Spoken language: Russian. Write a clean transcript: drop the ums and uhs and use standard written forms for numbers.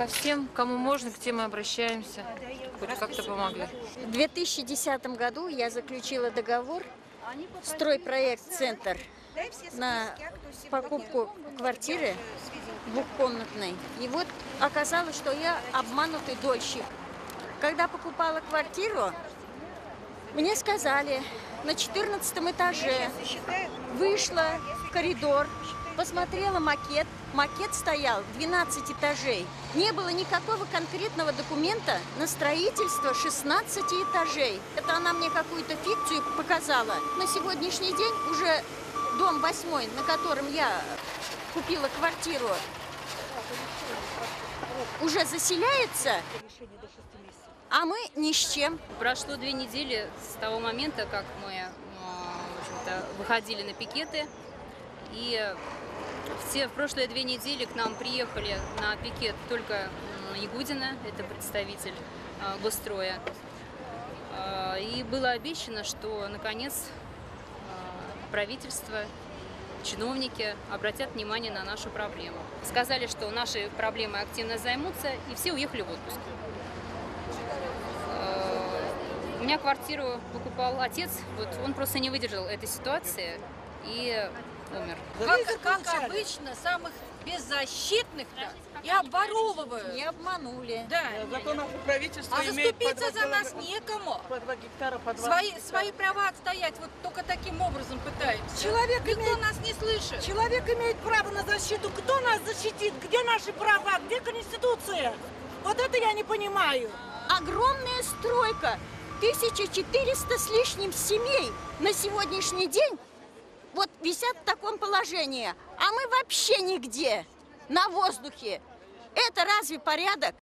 ко всем, кому можно, к тем и обращаемся. Хоть как-то помогли. В 2010 году я заключила договор «Стройпроект Центр» на покупку квартиры двухкомнатной. И вот оказалось, что я обманутый дольщик. Когда покупала квартиру, мне сказали, на 14 этаже. Вышла в коридор, посмотрела макет. Макет стоял 12 этажей. Не было никакого конкретного документа на строительство 16 этажей. Это она мне какую-то фикцию показала. На сегодняшний день уже дом 8, на котором я купила квартиру, уже заселяется, а мы ни с чем. Прошло 2 недели с того момента, как мы в общем-то, выходили на пикеты. И в прошлые 2 недели к нам приехали на пикет только Ягудина, это представитель госстроя. И было обещано, что наконец правительство, чиновники обратят внимание на нашу проблему. Сказали, что наши проблемы активно займутся, и все уехали в отпуск. У меня квартиру покупал отец, вот он просто не выдержал этой ситуации и умер. Как обычно, самых беззащитных-то и обворовывают. Не обманули. Да. Зато наше правительство имеет заступиться за нас некому. по 2 гектара, по 2 Свои права отстоять вот только таким образом пытаются. Никто нас не слышит. Человек имеет право на защиту. Кто нас защитит? Где наши права? Где Конституция? Вот это я не понимаю. Огромная стройка, 1400 с лишним семей на сегодняшний день вот висят в таком положении, а мы вообще нигде, на воздухе. Это разве порядок?